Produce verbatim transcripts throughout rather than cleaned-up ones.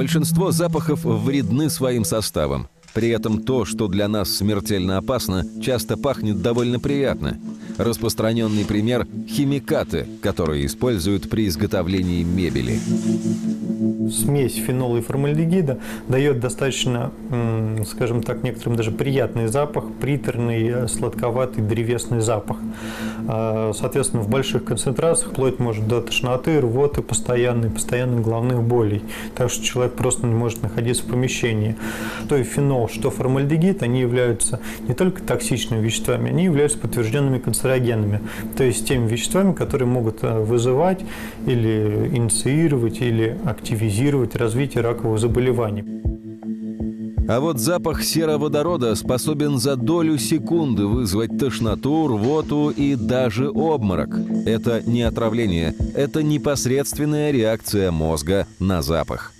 Большинство запахов вредны своим составом. При этом то, что для нас смертельно опасно, часто пахнет довольно приятно. Распространенный пример – химикаты, которые используют при изготовлении мебели. Смесь фенола и формальдегида дает достаточно, скажем так, некоторым даже приятный запах, приторный, сладковатый, древесный запах. Соответственно, в больших концентрациях вплоть может до тошноты, рвоты постоянной, постоянных головных болей. Так что человек просто не может находиться в помещении. То и фенол, что формальдегид, они являются не только токсичными веществами, они являются подтвержденными канцерогенами. То есть теми веществами, которые могут вызывать или инициировать, или активизировать развитие раковых заболеваний. А вот запах сероводорода способен за долю секунды вызвать тошноту, рвоту и даже обморок. Это не отравление, это непосредственная реакция мозга на запах.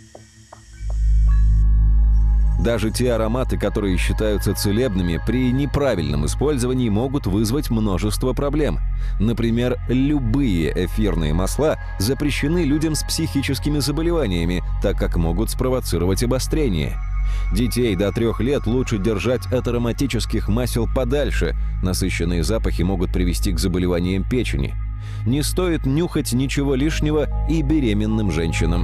Даже те ароматы, которые считаются целебными, при неправильном использовании могут вызвать множество проблем. Например, любые эфирные масла запрещены людям с психическими заболеваниями, так как могут спровоцировать обострение. Детей до трех лет лучше держать от ароматических масел подальше. Насыщенные запахи могут привести к заболеваниям печени. Не стоит нюхать ничего лишнего и беременным женщинам.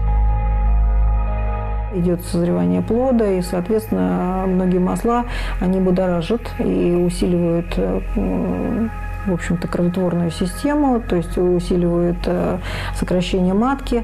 Идет созревание плода, и, соответственно, многие масла, они будоражат и усиливают, в общем-то, кроветворную систему, то есть усиливают сокращение матки.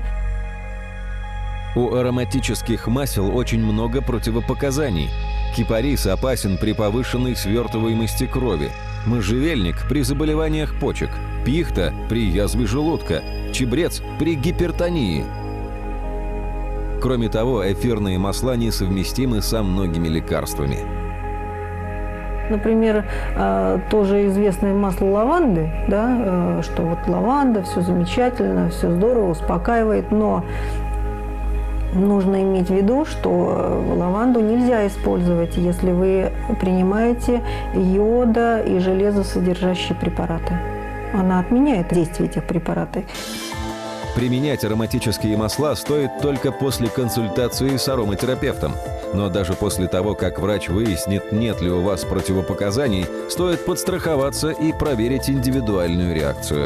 У ароматических масел очень много противопоказаний. Кипарис опасен при повышенной свертываемости крови, можжевельник при заболеваниях почек, пихта при язве желудка, чебрец при гипертонии. Кроме того, эфирные масла несовместимы со многими лекарствами. Например, тоже известное масло лаванды, да, что вот лаванда, все замечательно, все здорово, успокаивает, но нужно иметь в виду, что лаванду нельзя использовать, если вы принимаете йода и железосодержащие препараты. Она отменяет действие этих препаратов. Применять ароматические масла стоит только после консультации с ароматерапевтом. Но даже после того, как врач выяснит, нет ли у вас противопоказаний, стоит подстраховаться и проверить индивидуальную реакцию.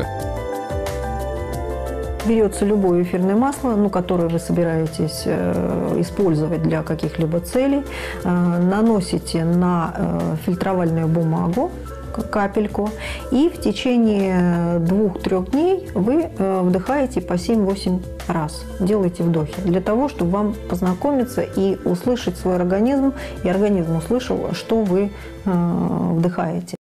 Берется любое эфирное масло, ну, которое вы собираетесь э, использовать для каких-либо целей, э, наносите на э, фильтровальную бумагу, капельку, и в течение двух-трех дней вы вдыхаете по семь-восемь раз. Делайте вдохи для того, чтобы вам познакомиться и услышать свой организм, и организм услышал, что вы вдыхаете.